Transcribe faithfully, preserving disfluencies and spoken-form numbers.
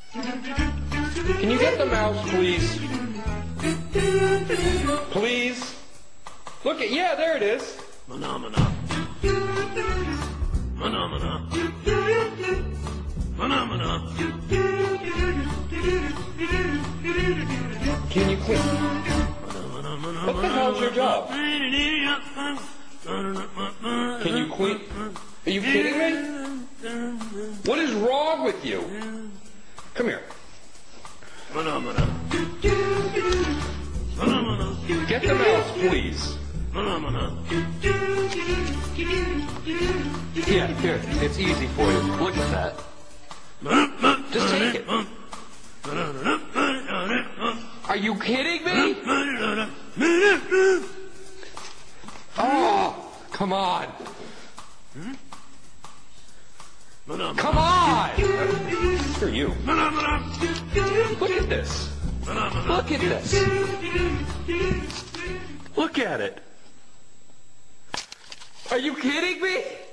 Can you get the mouse, please? Please? Look at, yeah, there it is. Phenomena. Phenomena. Phenomena. Can you clean? What the hell's your job? Can you clean? Are you kidding me? What is wrong with you? Come here. Phenomena. Phenomena. Get the mouse, please. Phenomena. Yeah, here. It's easy for you. Look at that. Just take it. Are you kidding me? Oh, come on. Come on! Screw you. Look at this. Look at this. Look at it. Are you kidding me?